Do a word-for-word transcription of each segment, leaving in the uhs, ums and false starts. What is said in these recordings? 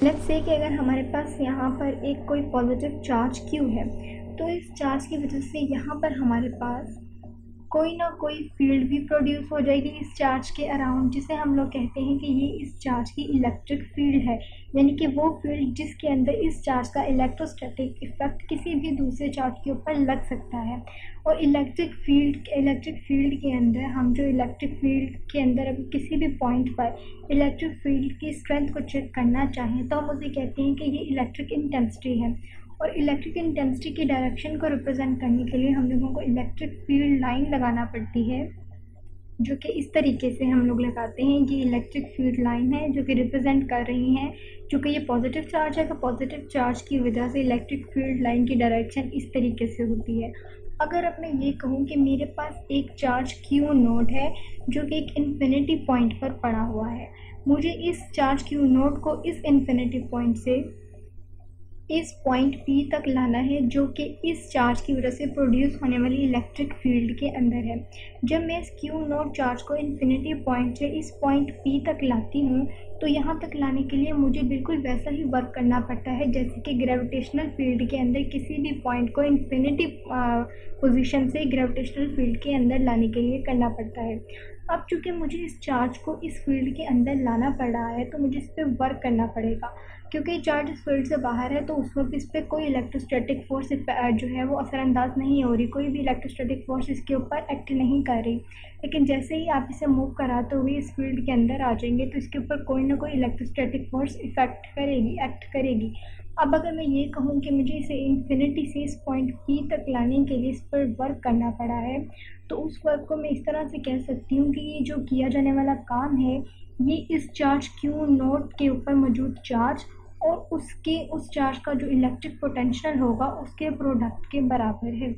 Let's say कि अगर हमारे पास यहाँ पर एक कोई पॉजिटिव चार्ज क्यू है, तो इस चार्ज की वजह से यहाँ पर हमारे पास कोई ना कोई फील्ड भी प्रोड्यूस हो जाएगी इस चार्ज के अराउंड, जिसे हम लोग कहते हैं कि ये इस चार्ज की इलेक्ट्रिक फील्ड है। यानी कि वो फील्ड जिसके अंदर इस चार्ज का इलेक्ट्रोस्टैटिक इफेक्ट किसी भी दूसरे चार्ज के ऊपर लग सकता है। और इलेक्ट्रिक फील्ड इलेक्ट्रिक फील्ड के अंदर हम जो इलेक्ट्रिक फील्ड के अंदर अभी किसी भी पॉइंट पर इलेक्ट्रिक फील्ड की स्ट्रेंथ को चेक करना चाहें तो हम उसे कहते हैं कि ये इलेक्ट्रिक इंटेंसिटी है। और इलेक्ट्रिक इंटेंसिटी की डायरेक्शन को रिप्रेजेंट करने के लिए हम लोगों को इलेक्ट्रिक फील्ड लाइन लगाना पड़ती है, जो कि इस तरीके से हम लोग लगाते हैं। ये इलेक्ट्रिक फील्ड लाइन है जो कि रिप्रेजेंट कर रही हैं, चूँकि ये पॉजिटिव चार्ज है तो पॉजिटिव चार्ज की वजह से इलेक्ट्रिक फील्ड लाइन की डायरेक्शन इस तरीके से होती है। अगर अब मैं ये कहूँ कि मेरे पास एक चार्ज क्यू नोड है जो कि एक इन्फिनिटी पॉइंट पर पड़ा हुआ है, मुझे इस चार्ज क्यू नोड को इस इन्फिनिटी पॉइंट से इस पॉइंट P तक लाना है, जो कि इस चार्ज की वजह से प्रोड्यूस होने वाली इलेक्ट्रिक फील्ड के अंदर है। जब मैं इस क्यू नोड चार्ज को इन्फिनिटी पॉइंट से इस पॉइंट P तक लाती हूँ तो यहाँ तक लाने के लिए मुझे बिल्कुल वैसा ही वर्क करना पड़ता है जैसे कि ग्रेविटेशनल फील्ड के अंदर किसी भी पॉइंट को इन्फिनिटी पोजीशन से ग्रेविटेशनल फील्ड के अंदर लाने के लिए करना पड़ता है। अब चूँकि मुझे इस चार्ज को इस फील्ड के अंदर लाना पड़ रहा है तो मुझे इस पर वर्क करना पड़ेगा। क्योंकि चार्ज इस फील्ड से बाहर है तो उस वक्त इस पर कोई इलेक्ट्रोस्टैटिक फोर्स जो है वो असरअंदाज नहीं हो रही, कोई भी इलेक्ट्रोस्टैटिक फोर्स इसके ऊपर एक्ट नहीं कर रही। लेकिन जैसे ही आप इसे मूव कराते हुए इस फील्ड के अंदर आ जाएंगे तो इसके ऊपर कोई ना कोई इलेक्ट्रोस्टैटिक फोर्स इफेक्ट करेगी एक्ट करेगी। अब अगर मैं ये कहूँ कि मुझे इसे इन्फिनिटी से इस पॉइंट P तक लाने के लिए इस पर वर्क करना पड़ा है, तो उस वर्क को मैं इस तरह से कह सकती हूँ कि ये जो किया जाने वाला काम है ये इस चार्ज क्यू नोड के ऊपर मौजूद चार्ज और उसके उस चार्ज का जो इलेक्ट्रिक पोटेंशियल होगा उसके प्रोडक्ट के बराबर है।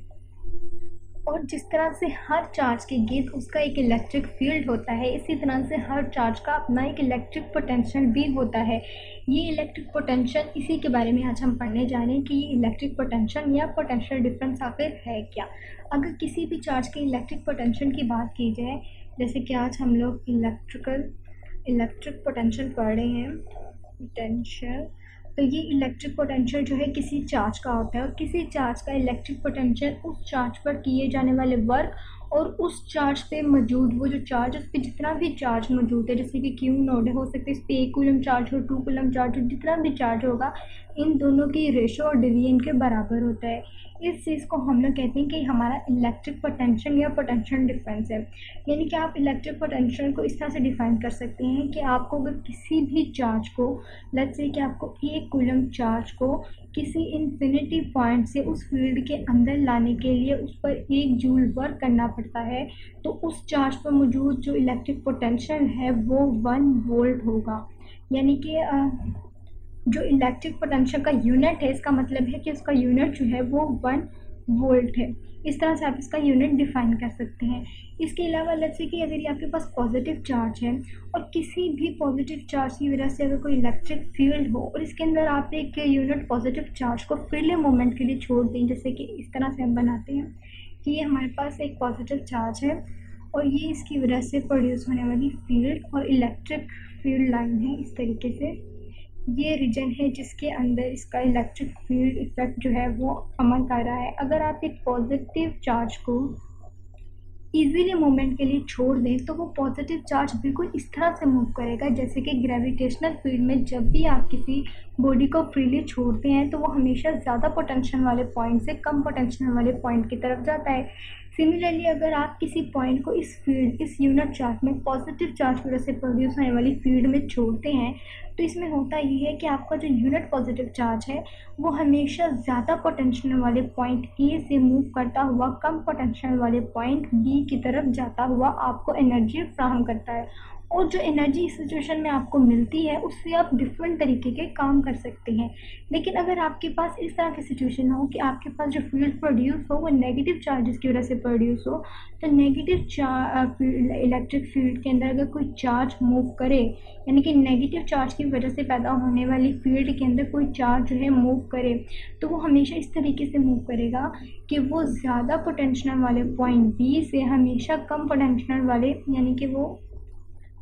और जिस तरह से हर चार्ज के गिर्द उसका एक इलेक्ट्रिक फील्ड होता है, इसी तरह से हर चार्ज का अपना एक इलेक्ट्रिक पोटेंशियल भी होता है। ये इलेक्ट्रिक पोटेंशियल इसी के बारे में आज हम पढ़ने जा रहे हैं कि ये इलेक्ट्रिक पोटेंशियल या पोटेंशियल डिफरेंस आखिर है क्या। अगर किसी भी चार्ज के इलेक्ट्रिक पोटेंशियल की बात की जाए, जैसे कि आज हम लोग इलेक्ट्रिकल इलेक्ट्रिक पोटेंशियल पढ़ रहे हैं पोटेंशियल, तो ये इलेक्ट्रिक पोटेंशियल जो है किसी चार्ज का होता है और किसी चार्ज का इलेक्ट्रिक पोटेंशियल उस चार्ज पर किए जाने वाले वर्क और उस चार्ज पे मौजूद वो जो चार्ज उस पर जितना भी चार्ज मौजूद है, जैसे कि क्यू नोड है, हो सकता है इस पर एक कूलम चार्ज हो, टू कूलम चार्ज हो, जितना भी चार्ज होगा इन दोनों की रेशो और डिवीजन के बराबर होता है। इस चीज़ को हम लोग कहते हैं कि हमारा इलेक्ट्रिक पोटेंशियल या पोटेंशियल डिफरेंस है। यानी कि आप इलेक्ट्रिक पोटेंशियल को इस तरह से डिफाइन कर सकते हैं कि आपको अगर किसी भी चार्ज को, लेट्स से कि आपको एक कूलम चार्ज को किसी इन्फिनिटी पॉइंट से उस फील्ड के अंदर लाने के लिए उस पर एक जूल वर्क करना पड़ता है, तो उस चार्ज पर मौजूद जो इलेक्ट्रिक पोटेंशियल है वो वन वोल्ट होगा। यानी कि जो इलेक्ट्रिक पोटेंशियल का यूनिट है, इसका मतलब है कि उसका यूनिट जो है वो वन वोल्ट है। इस तरह से आप इसका यूनिट डिफाइन कर सकते हैं। इसके अलावा लेट्स से कि अगर ये आपके पास पॉजिटिव चार्ज है और किसी भी पॉजिटिव चार्ज की वजह से अगर कोई इलेक्ट्रिक फील्ड हो और इसके अंदर आप एक यूनिट पॉजिटिव चार्ज को फ्रीली मूवमेंट के लिए छोड़ दें, जैसे कि इस तरह से हम बनाते हैं कि ये हमारे पास एक पॉजिटिव चार्ज है और ये इसकी वजह से प्रोड्यूस होने वाली फील्ड और इलेक्ट्रिक फील्ड लाइन है। इस तरीके से ये रीजन है जिसके अंदर इसका इलेक्ट्रिक फील्ड इफेक्ट जो है वो अमल कर रहा है। अगर आप एक पॉजिटिव चार्ज को इजीली मूवमेंट के लिए छोड़ दें तो वो पॉजिटिव चार्ज बिल्कुल इस तरह से मूव करेगा जैसे कि ग्रेविटेशनल फील्ड में जब भी आप किसी बॉडी को फ्रीली छोड़ते हैं तो वो हमेशा ज़्यादा पोटेंशियल वाले पॉइंट से कम पोटेंशियल वाले पॉइंट की तरफ जाता है। सिमिलरली अगर आप किसी पॉइंट को इस फील्ड इस यूनिट चार्ज में पॉजिटिव चार्ज की वजह से प्रोड्यूस होने वाली फील्ड में छोड़ते हैं तो इसमें होता ये है कि आपका जो यूनिट पॉजिटिव चार्ज है वो हमेशा ज़्यादा पोटेंशियल वाले पॉइंट ए से मूव करता हुआ कम पोटेंशियल वाले पॉइंट बी की तरफ जाता हुआ आपको एनर्जी फ्राहम करता है। और जो एनर्जी इस सिचुएशन में आपको मिलती है उससे आप डिफरेंट तरीके के काम कर सकते हैं। लेकिन अगर आपके पास इस तरह की सिचुएशन हो कि आपके पास जो फील्ड प्रोड्यूस हो वो नेगेटिव चार्जेस की वजह से प्रोड्यूस हो, तो नेगेटिव चार्ज इलेक्ट्रिक फील्ड के अंदर अगर कोई चार्ज मूव करे, यानी कि नेगेटिव चार्ज की वजह से पैदा होने वाली फील्ड के अंदर कोई चार्ज जो है मूव करे, तो वो हमेशा इस तरीके से मूव करेगा कि वो ज़्यादा पोटेंशियल वाले पॉइंट बी से हमेशा कम पोटेंशियल वाले, यानी कि वो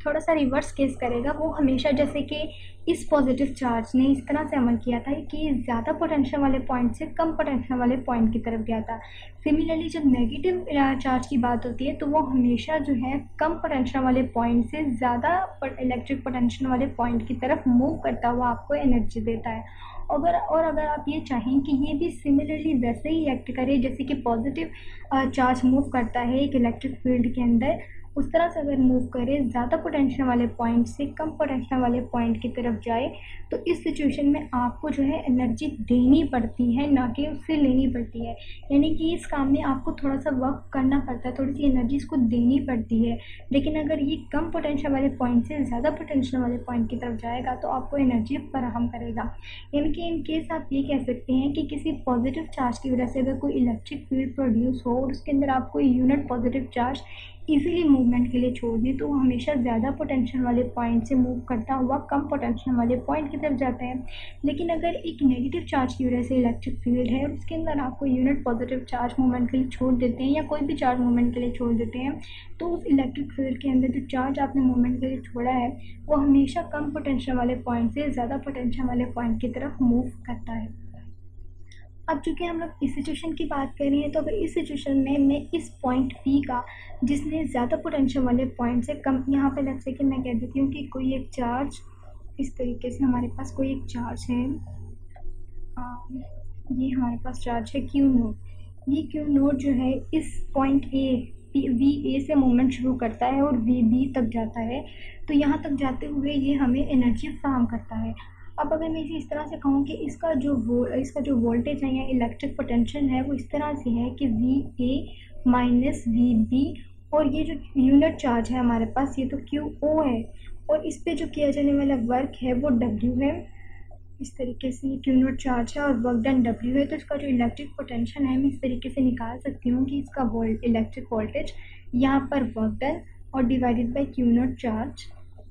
थोड़ा सा रिवर्स केस करेगा, वो हमेशा जैसे कि इस पॉजिटिव चार्ज ने इस तरह से अमल किया था कि ज़्यादा पोटेंशियल वाले पॉइंट से कम पोटेंशियल वाले पॉइंट की तरफ गया था। सिमिलरली जब नेगेटिव चार्ज की बात होती है तो वो हमेशा जो है कम पोटेंशियल वाले पॉइंट से ज़्यादा इलेक्ट्रिक पोटेंशियल वाले पॉइंट की तरफ मूव करता हुआ आपको एनर्जी देता है। अगर और अगर आप ये चाहें कि ये भी सिमिलरली वैसे ही एक्ट करे जैसे कि पॉजिटिव चार्ज मूव करता है एक इलेक्ट्रिक फील्ड के अंदर, उस तरह से अगर मूव करे ज़्यादा पोटेंशियल वाले पॉइंट से कम पोटेंशियल वाले पॉइंट की तरफ जाए, तो इस सिचुएशन में आपको जो है एनर्जी देनी पड़ती है, ना कि उससे लेनी पड़ती है। यानी कि इस काम में आपको थोड़ा सा वर्क करना पड़ता है, थोड़ी सी एनर्जी इसको देनी पड़ती है। लेकिन अगर ये कम पोटेंशियल वाले पॉइंट से ज़्यादा पोटेंशियल वाले पॉइंट की तरफ जाएगा तो आपको एनर्जी फराहम करेगा। यानी कि इन केस आप ये कह सकते हैं कि किसी पॉजिटिव चार्ज की वजह से अगर कोई इलेक्ट्रिक फील्ड प्रोड्यूस हो और उसके अंदर आप कोई unit positive charge easily movement के लिए छोड़ दें, तो वो हमेशा ज़्यादा पोटेंशियल वाले पॉइंट से मूव करता हुआ कम पोटेंशियल वाले पॉइंट की तरफ जाता है। लेकिन अगर एक नेगेटिव चार्ज की वजह से इलेक्ट्रिक फील्ड है और उसके अंदर आपको यूनिट पॉजिटिव चार्ज मूवमेंट के लिए छोड़ देते हैं या कोई भी चार्ज मूवमेंट के लिए छोड़ देते हैं, तो उस इलेक्ट्रिक फील्ड के अंदर जो चार्ज आपने मूवमेंट के लिए छोड़ा है वो हमेशा कम पोटेंशियल वाले पॉइंट से ज़्यादा पोटेंशियल वाले पॉइंट की तरफ मूव करता है। अब चूँकि हम लोग इस सिचुएशन की बात कर रहे हैं, तो अगर इस सिचुएशन में मैं इस पॉइंट पी का जिसने ज़्यादा पोटेंशियल वाले पॉइंट से कम, यहाँ पे लेट्स से कि मैं कह देती हूँ कि कोई एक चार्ज इस तरीके से हमारे पास कोई एक चार्ज है, आ, ये हमारे पास चार्ज है क्यू नोट। ये क्यू नोट जो है इस पॉइंट ए वी ए से मूवमेंट शुरू करता है और वी बी तक जाता है। तो यहाँ तक जाते हुए ये हमें एनर्जी फराहम करता है। अब अगर मैं इसे इस तरह से कहूँ कि इसका जो वो इसका जो वोल्टेज है या इलेक्ट्रिक पोटेंशियल है वो इस तरह से है कि V A minus V B, और ये जो यूनिट चार्ज है हमारे पास ये तो क्यू ओ है, और इस पे जो किया जाने वाला वर्क है वो डब्ल्यू है। इस तरीके से ये क्यू नोट चार्ज है और वर्क डन डब्ल्यू है। तो इसका जो इलेक्ट्रिक पोटेंशियल है मैं इस तरीके से निकाल सकती हूँ कि इसका वोल्ट इलेक्ट्रिक वोल्टेज यहाँ पर वर्क डन और divided by Q naught charge.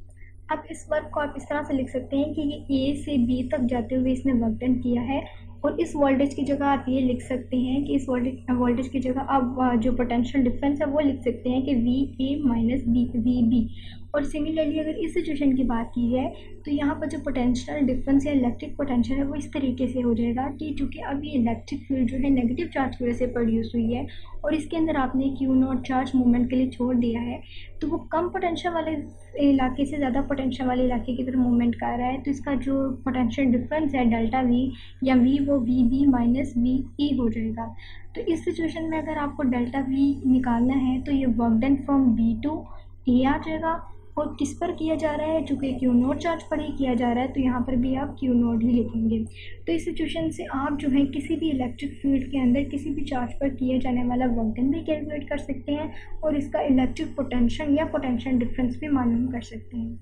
अब इस वर्क को आप इस तरह से लिख सकते हैं कि ये ए से बी तक जाते हुए इसने वर्क डन किया है, और इस वोल्टेज की जगह आप ये लिख सकते हैं कि इस वोल्टेज वोल्टेज की जगह आप जो पोटेंशियल डिफरेंस है वो लिख सकते हैं कि V A minus B V B. और सिमिलरली अगर इस सिचुएशन की बात की जाए तो यहाँ पर जो पोटेंशियल डिफरेंस या इलेक्ट्रिक पोटेंशियल है वो इस तरीके से हो जाएगा कि चूँकि अब ये इलेक्ट्रिक फील्ड जो है नेगेटिव चार्ज की वजह से प्रोड्यूस हुई है और इसके अंदर आपने क्यू नॉट चार्ज मूवमेंट के लिए छोड़ दिया है, तो वो कम पोटेंशियल वाले इलाके से ज़्यादा पोटेंशियल वाले इलाके की तरफ मूवमेंट कर रहा है। तो इसका जो पोटेंशियल डिफरेंस है डेल्टा वी या वी वो V B minus V E हो जाएगा। तो इस सिचुएशन में अगर आपको डेल्टा वी निकालना है तो ये work done from B to A आ जाएगा, और किस पर किया जा रहा है, चूँकि क्यू नोट चार्ज पर ही किया जा रहा है तो यहाँ पर भी आप क्यू नोट ही लिखेंगे। तो इस सिचुएशन से आप जो है किसी भी इलेक्ट्रिक फील्ड के अंदर किसी भी चार्ज पर किए जाने वाला वर्क डन भी कैलकुलेट कर सकते हैं और इसका इलेक्ट्रिक पोटेंशियल या पोटेंशियल डिफरेंस भी मालूम कर सकते हैं।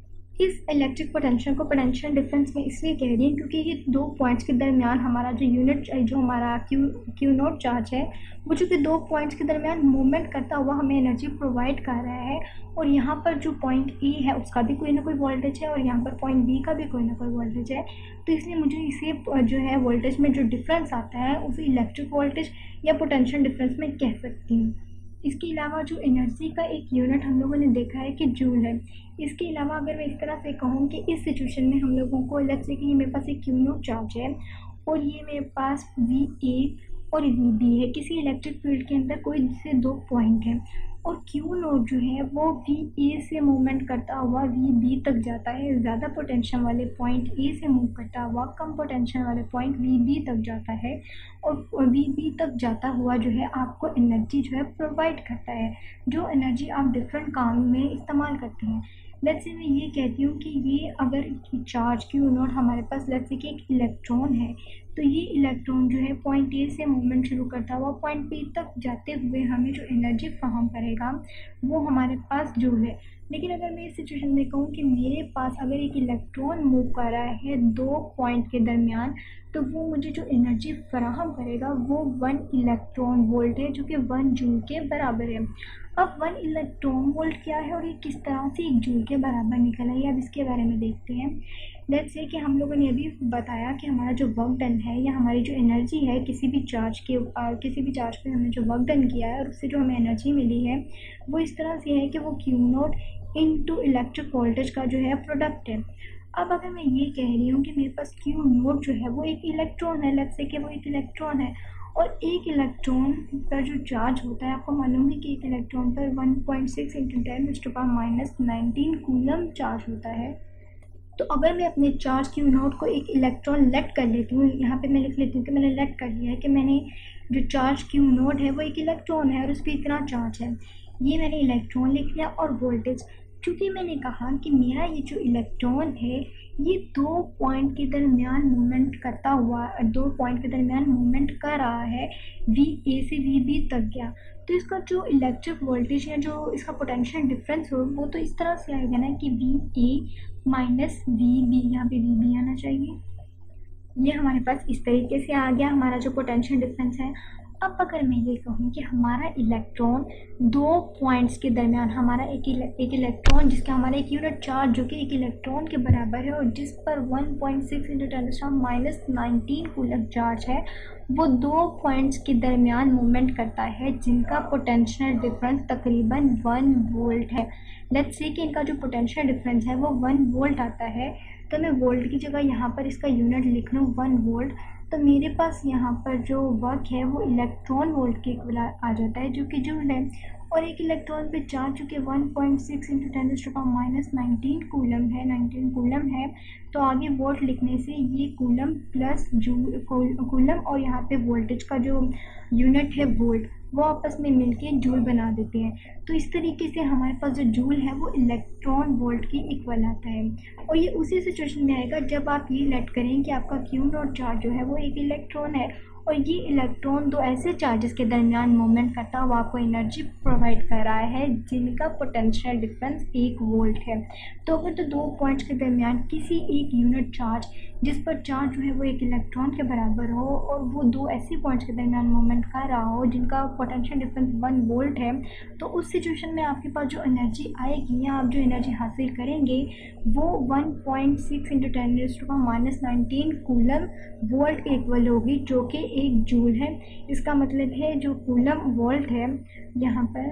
इस इलेक्ट्रिक पोटेंशियल को पोटेंशियल डिफरेंस में इसलिए कह रही है क्योंकि ये दो पॉइंट्स के दरमियान हमारा जो यूनिट जो हमारा क्यू क्यू नोट चार्ज है वो चूँकि दो पॉइंट्स के दरमियान मूवमेंट करता हुआ हमें एनर्जी प्रोवाइड कर रहा है, और यहाँ पर जो पॉइंट ए है उसका भी कोई ना कोई वोल्टेज है और यहाँ पर पॉइंट बी का भी कोई ना कोई वोल्टेज है। तो इसलिए मुझे इसे जो है वोल्टेज में जो डिफरेंस आता है उसे इलेक्ट्रिक वोल्टेज या पोटेंशियल डिफरेंस में कह सकती हूँ। इसके अलावा जो एनर्जी का एक यूनिट हम लोगों ने देखा है कि जूल है। इसके अलावा अगर मैं इस तरह से कहूँ कि इस सिचुएशन में हम लोगों को लेट्स से कि मेरे पास एक क्यू नोट चार्ज है और ये मेरे पास वी ए और वी बी है, किसी इलेक्ट्रिक फील्ड के अंदर कोई से दो पॉइंट हैं, और क्यू नोट जो है वो वी ए से मूवमेंट करता हुआ वी बी तक जाता है, ज़्यादा पोटेंशियल वाले पॉइंट ए से मूव करता हुआ कम पोटेंशियल वाले पॉइंट वी बी तक जाता है, और वी बी तक जाता हुआ जो है आपको एनर्जी जो है प्रोवाइड करता है, जो एनर्जी आप डिफरेंट काम में इस्तेमाल करते हैं। लेट्स से मैं ये कहती हूँ कि ये अगर चार्ज क्यू नोट हमारे पास लेट्स से कि एक इलेक्ट्रॉन है, तो ये इलेक्ट्रॉन जो है पॉइंट ए से मूवमेंट शुरू करता हुआ पॉइंट बी तक जाते हुए हमें जो एनर्जी फराहम करेगा वो हमारे पास जूल है। लेकिन अगर मैं इस सिचुएशन में कहूँ कि मेरे पास अगर एक इलेक्ट्रॉन मूव कर रहा है दो पॉइंट के दरमियान, तो वो मुझे जो एनर्जी फराहम करेगा वो वन इलेक्ट्रॉन वोल्ट है जो कि वन जूल के बराबर है। अब वन इलेक्ट्रॉन वोल्ट क्या है और ये किस तरह से एक जूल के बराबर निकल आई है, अब इसके बारे में देखते हैं। लेट्स से कि हम लोगों ने अभी बताया कि हमारा जो वर्क डन है या हमारी जो एनर्जी है किसी भी चार्ज के ऊपर किसी भी चार्ज पे हमने जो वर्क डन किया है और उससे जो हमें एनर्जी मिली है वो इस तरह से है कि वो Q naught into electric voltage का जो है प्रोडक्ट है। अब अगर मैं ये कह रही हूँ कि मेरे पास क्यू नोट जो है वो एक इलेक्ट्रॉन है, लेट्स से कि वो एक इलेक्ट्रॉन है, और एक इलेक्ट्रॉन पर जो चार्ज होता है, आपको मालूम है कि एक इलेक्ट्रॉन पर one point six into ten to the power minus nineteen coulomb charge होता है। तो अगर मैं अपने चार्ज क्यू नोट को एक इलेक्ट्रॉन लेट कर लेती हूँ, यहाँ पे मैं लिख लेती हूँ कि मैंने लेट कर लिया है कि मैंने जो चार्ज क्यू नोट है वो एक इलेक्ट्रॉन है और उस पर इतना चार्ज है, ये मैंने इलेक्ट्रॉन लिख लिया। और वोल्टेज, क्योंकि मैंने कहा कि मेरा ये जो इलेक्ट्रॉन है ये दो पॉइंट के दरमियान मूवमेंट करता हुआ दो पॉइंट के दरमियान मूवमेंट कर रहा है, वी ए से वी बी तक गया, तो इसका जो इलेक्ट्रिक वोल्टेज या जो इसका पोटेंशियल डिफरेंस हो वो तो इस तरह से आएगा ना कि V A minus V B, यहाँ पे वी बी आना चाहिए। ये हमारे पास इस तरीके से आ गया हमारा जो पोटेंशियल डिफरेंस है। अब अगर मैं ये कहूँ कि हमारा इलेक्ट्रॉन दो पॉइंट्स के दरमियान, हमारा एक एक इलेक्ट्रॉन जिसका हमारा एक यूनिट चार्ज जो कि एक इलेक्ट्रॉन के बराबर है और जिस पर one point six into ten to the power minus nineteen coulomb charge है, वो दो पॉइंट्स के दरमियान मूवमेंट करता है जिनका पोटेंशियल डिफरेंस तकरीबन वन वोल्ट है। लेट्स से कि इनका जो पोटेंशियल डिफरेंस है वो वन वोल्ट आता है, तो मैं वोल्ट की जगह यहाँ पर इसका यूनिट लिख लूँ वन वोल्ट, तो मेरे पास यहाँ पर जो वर्क है वो इलेक्ट्रॉन वोल्ट के इक्वल आ जाता है जो कि जूल है। और एक इलेक्ट्रॉन पे चार्ज जो कि one point six into ten to the power minus nineteen coulomb है नाइनटीन कूलम है, तो आगे वोल्ट लिखने से ये कूलम प्लस जूल कूलम और यहाँ पे वोल्टेज का जो यूनिट है वोल्ट वो आपस में मिलके जूल बना देते हैं। तो इस तरीके से हमारे पास जो जूल है वो इलेक्ट्रॉन वोल्ट के इक्वल आता है। और ये उसी सिचुएशन में आएगा जब आप ये लेट करें कि आपका क्यू नॉट चार्ज जो है वो एक इलेक्ट्रॉन है और ये इलेक्ट्रॉन दो ऐसे चार्जेस के दरमियान मूवमेंट करता हुआ आपको एनर्जी प्रोवाइड कर रहा है जिनका पोटेंशियल डिफरेंस एक वोल्ट है। तो अगर तो दो पॉइंट्स के दरमियान किसी एक यूनिट चार्ज जिस पर चार्ज जो है वो एक इलेक्ट्रॉन के बराबर हो और वो दो ऐसे पॉइंट्स के दरमियान मूवमेंट कर रहा हो जिनका पोटेंशियल डिफरेंस वन वोल्ट है, तो उस सिचुएशन में आपके पास जो एनर्जी आएगी या आप जो एनर्जी हासिल करेंगे वो one point six into ten to the power minus nineteen coulomb volt के इक्वल होगी जो कि एक जूल है। इसका मतलब है जो कूलम वोल्ट है यहाँ पर,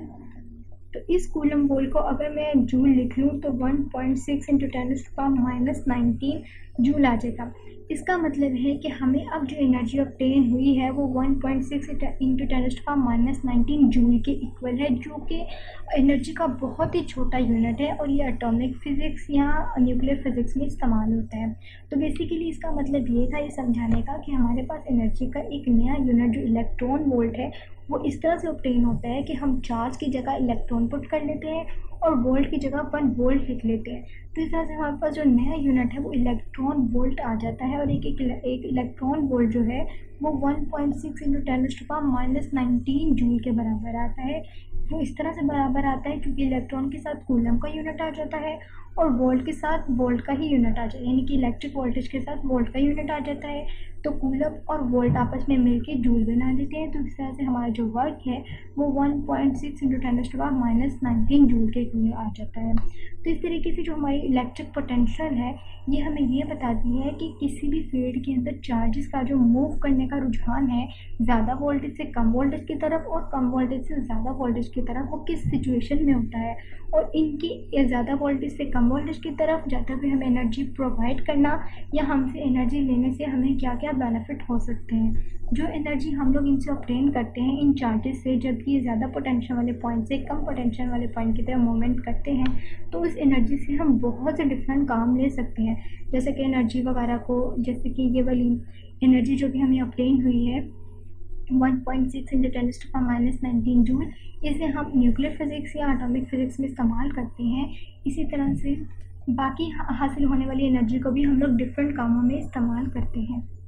तो इस कूलम वोल्ट को अगर मैं जूल लिख लूँ तो one point six into ten to the power minus nineteen joule आ जाएगा। इसका मतलब है कि हमें अब जो एनर्जी ऑब्टेन हुई है वो one point six into ten to the power minus nineteen joule के इक्वल है, जो कि एनर्जी का बहुत ही छोटा यूनिट है और ये एटॉमिक फिजिक्स या न्यूक्लियर फिजिक्स में इस्तेमाल होता है। तो बेसिकली इसका मतलब ये था ये समझाने का कि हमारे पास एनर्जी का एक नया यूनिट जो इलेक्ट्रॉन वोल्ट है वो इस तरह से ऑब्टेन होता है कि हम चार्ज की जगह इलेक्ट्रॉन पुट कर लेते हैं और वोल्ट की जगह वन वोल्ट लिख लेते हैं। तो इस तरह से हमारे पास जो नया यूनिट है वो इलेक्ट्रॉन वोल्ट आ जाता है और एक एक, एक इलेक्ट्रॉन वोल्ट जो है वो one point six into ten to the power minus nineteen joule के बराबर आता है। वो इस तरह से बराबर आता है क्योंकि इलेक्ट्रॉन के साथ कूलम का यूनिट आ जाता है और वोल्ट के साथ वोल्ट का ही यूनिट आ जाता है, यानी कि इलेक्ट्रिक वोल्टेज के साथ वोल्ट का यूनिट आ जाता है। तो कूलम और वोल्ट आपस में मिलके जूल बना देते हैं। तो इस तरह से हमारा जो वर्क है वो one point six into ten to the power minus nineteen joule के इक्वल आ जाता है। तो इस तरीके से जो हमारी इलेक्ट्रिक पोटेंशियल है ये हमें ये बताती है कि किसी भी फील्ड के अंदर चार्जेस का जो मूव करने का रुझान है ज़्यादा वोल्टेज से कम वोल्टेज की तरफ और कम वोल्टेज से ज़्यादा वोल्टेज की तरफ वो किस सिचुएशन में होता है, और इनकी ज़्यादा वोल्टेज से कम वोल्टेज की तरफ जाते हुए हमें एनर्जी प्रोवाइड करना या हमसे एनर्जी लेने से हमें क्या क्या बेनिफिट हो सकते हैं। जो एनर्जी हम लोग इनसे ऑब्टेन करते हैं इन चार्जेस से, जबकि ये ज़्यादा पोटेंशियल वाले पॉइंट से कम पोटेंशियल वाले पॉइंट की तरफ मूवमेंट करते हैं, तो उस एनर्जी से हम बहुत से डिफरेंट काम ले सकते हैं। जैसे कि एनर्जी वगैरह को, जैसे कि ये वाली एनर्जी जो भी हमें ऑब्टेन हुई है one point six into ten to the power minus nineteen joule, इसे हम न्यूक्लियर फिजिक्स या एटॉमिक फिजिक्स में इस्तेमाल करते हैं। इसी तरह से बाकी हासिल होने वाली एनर्जी को भी हम लोग डिफरेंट कामों में इस्तेमाल करते हैं।